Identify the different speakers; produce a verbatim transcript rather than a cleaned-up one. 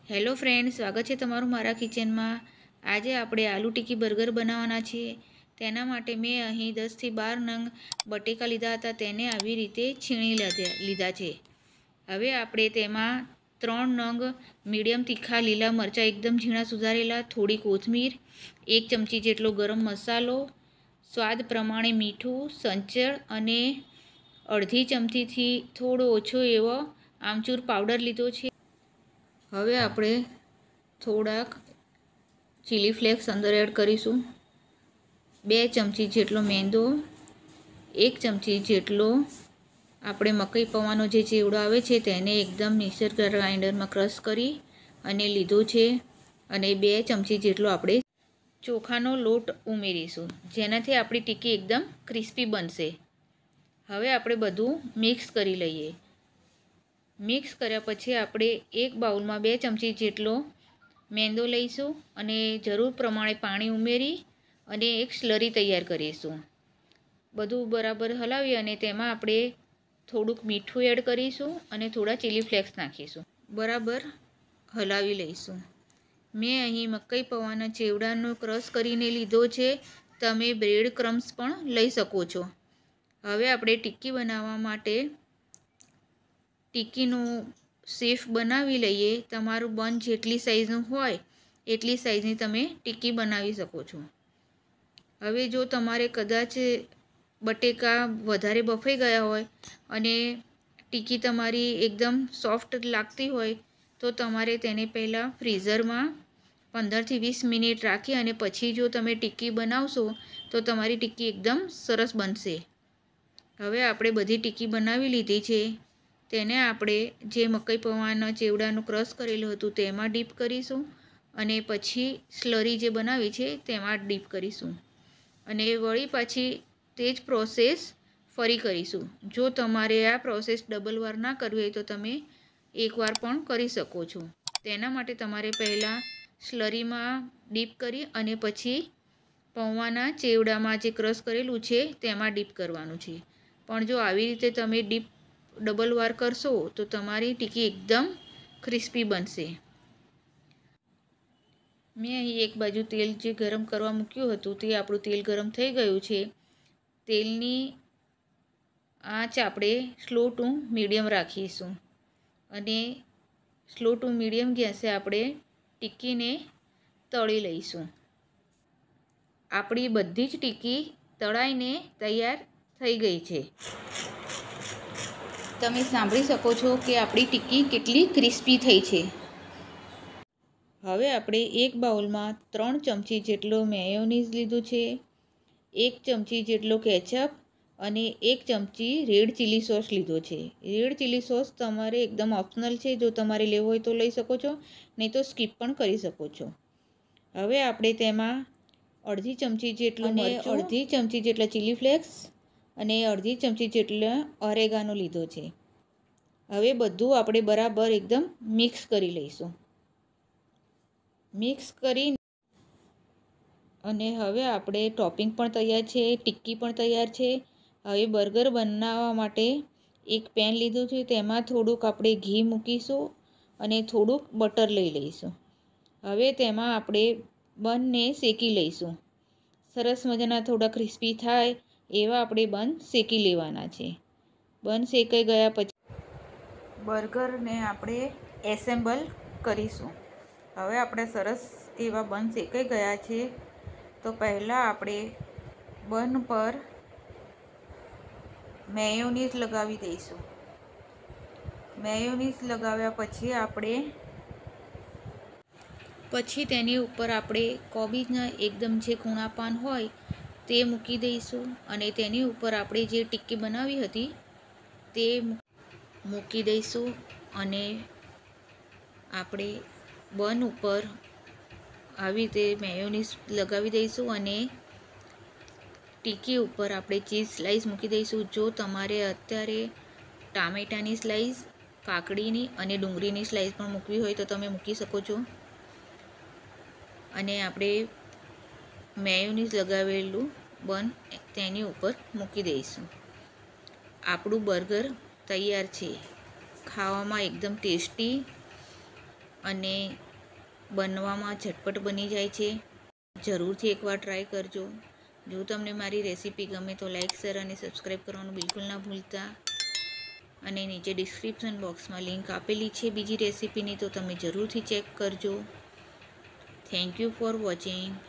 Speaker 1: Hello friend, સ્વાગત છે તમારું મારા કિચનમાં। આજે આપણે આલુ ટિક્કી બર્ગર બનાવવાના છીએ। તેના માટે મેં અહીં દસથી બાર નંગ બટેકા લીધા હતા, તેને આવી રીતે છીણી લીધા છે। હવે આપણે તેમાં ત્રણ નંગ મીડિયમ તીખા લીલા મરચાં એકદમ ઝીણા સુધારેલા, થોડી કોથમીર, એક ચમચી જેટલો ગરમ મસાલો, સ્વાદ પ્રમાણે મીઠું, સંચળ અને અડધી ચમચીથી થોડો ઓછો એવો આમચૂર પાવડર લીધો છે। હવે આપણે થોડાક ચીલી ફ્લેક્સ અંદર એડ કરીશું, બે ચમચી જેટલો મેંદો, એક ચમચી જેટલો આપણે મકઈ પૌવાનો જે ચેવડો આવે છે તેને એકદમ મિક્સર ગ્રાઇન્ડરમાં ક્રશ કરી અને લીધો છે, અને બે ચમચી જેટલો આપણે ચોખાનો લોટ ઉમેરીશું, જેનાથી આપણી ટિક્કી એકદમ ક્રિસ્પી બનશે। હવે આપણે બધું મિક્સ કરી લઈએ। મિક્સ કર્યા પછી આપણે એક બાઉલમાં બે ચમચી જેટલો મેંદો લઈશું અને જરૂર પ્રમાણે પાણી ઉમેરી અને એક સ્લરી તૈયાર કરીશું। બધું બરાબર હલાવી અને તેમાં આપણે થોડુંક મીઠું એડ કરીશું અને થોડા ચીલી ફ્લેક્સ નાખીશું, બરાબર હલાવી લઈશું। મેં અહીં મકઈ પૌવાના ચેવડાનો ક્રશ કરીને લીધો છે, તમે બ્રેડ ક્રમ્સ પણ લઈ શકો છો। હવે આપણે ટિક્કી બનાવવા માટે ટિક્કીનું શેપ બનાવી લઈએ। તમારું બન જેટલી સાઈઝનું હોય એટલી સાઈઝની તમે ટિક્કી બનાવી શકો છો। હવે જો તમારે કદાચ બટેકા વધારે બફાઈ ગયા હોય અને ટિક્કી તમારી એકદમ સોફ્ટ લાગતી હોય તો તમારે તેને પહેલાં ફ્રીઝરમાં પંદરથી વીસ મિનિટ રાખી અને પછી જો તમે ટિક્કી બનાવશો તો તમારી ટિક્કી એકદમ સરસ બનશે। હવે આપણે બધી ટિક્કી બનાવી લીધી છે, તેને આપણે જે મકઈ પૌવાના ચેવડાનું ક્રશ કરેલું હતું તેમાં ડીપ કરીશું અને પછી સ્લરી જે બનાવી છે તેમાં ડીપ કરીશું અને વળી પાછી તે જ પ્રોસેસ ફરી કરીશું। જો તમારે આ પ્રોસેસ ડબલ વાર ના કરવી હોય તો તમે એકવાર પણ કરી શકો છો। તેના માટે તમારે પહેલાં સ્લરીમાં ડીપ કરી અને પછી પૌવાના ચેવડામાં જે ક્રશ કરેલું છે તેમાં ડીપ કરવાનું છે, પણ જો આવી રીતે તમે ડીપ ડબલ વાર કરશો તો તમારી ટિક્કી એકદમ ક્રિસ્પી બનશે। મેં અહીં એક બાજુ તેલ જે ગરમ કરવા મૂક્યું હતું તે આપણું તેલ ગરમ થઈ ગયું છે। તેલની આંચ આપણે સ્લો ટુ મીડિયમ રાખીશું અને સ્લો ટુ મીડિયમ ગેસે આપણે ટિક્કીને તળી લઈશું। આપણી બધી જ ટિક્કી તળાઈને તૈયાર થઈ ગઈ છે। તમે સાંભળી શકો છો કે આપણી ટિક્કી કેટલી ક્રિસ્પી થઈ છે। હવે આપણે એક બાઉલમાં ત્રણ ચમચી જેટલો મેયોનીઝ લીધું છે, એક ચમચી જેટલો કેચઅપ અને એક ચમચી રેડ ચીલી સોસ લીધો છે। રેડ ચીલી સોસ તમારે એકદમ ઓપ્શનલ છે, જો તમારે લેવો હોય તો લઈ શકો છો, નહીં તો સ્કીપ પણ કરી શકો છો। હવે આપણે તેમાં અડધી ચમચી જેટલું મરચું, અડધી ચમચી જેટલા ચીલી ફ્લેક્સ અને અડધી ચમચી જેટલા ઓરેગાનો લીધો છે। હવે બધું આપણે બરાબર એકદમ મિક્સ કરી લઈશું। મિક્સ કરી અને હવે આપણે ટોપિંગ પણ તૈયાર છે, ટિક્કી પણ તૈયાર છે। હવે બર્ગર બનાવવા માટે એક પેન લીધું છે, તેમાં થોડુંક આપણે ઘી મૂકીશું અને થોડુંક બટર લઈ લઈશું। હવે તેમાં આપણે બનને શેકી લઈશું। સરસ મજાના થોડા ક્રિસ્પી થાય એવા આપણે બન શેકી લેવાના છે। બન શેકાઈ ગયા પછી બર્ગરને આપણે એસેમ્બલ કરીશું। હવે આપણે સરસ એવા બન શેકાઈ ગયા છે, તો પહેલાં આપણે બન પર મેયોનીઝ લગાવી દઈશું। મેયોનીઝ લગાવ્યા પછી આપણે પછી તેની ઉપર આપણે કોબીજના એકદમ જે કૂણા પાન હોય તે મૂકી દઈશું અને તેની ઉપર આપણે જે ટિક્કી બનાવી હતી તે મૂકી દઈશું અને આપણે બન ઉપર આવી રીતે મેયોનીઝ લગાવી દઈશું અને ટિક્કી ઉપર આપણે ચીઝ સ્લાઈસ મૂકી દઈશું। જો તમારે અત્યારે ટામેટાની સ્લાઈસ, કાકડીની અને ડુંગળીની સ્લાઈસ પણ મૂકવી હોય તો તમે મૂકી શકો છો અને આપણે મેયોનીઝ લગાવેલું બન તેની ઉપર મૂકી દઈશું। આપણું બર્ગર તૈયાર છે। ખાવામાં એકદમ ટેસ્ટી અને બનવામાં ઝટપટ બની જાય છે. જરૂરથી એકવાર ટ્રાય કરજો. જો તમને મારી રેસીપી ગમે તો લાઈક શેર અને સબસ્ક્રાઈબ કરવાનું બિલકુલ ના ભૂલતા. અને નીચે ડિસ્ક્રિપ્શન બોક્સમાં લિંક આપેલી છે બીજી રેસીપીની, તો તમે જરૂરથી ચેક કરજો. Thank you for watching.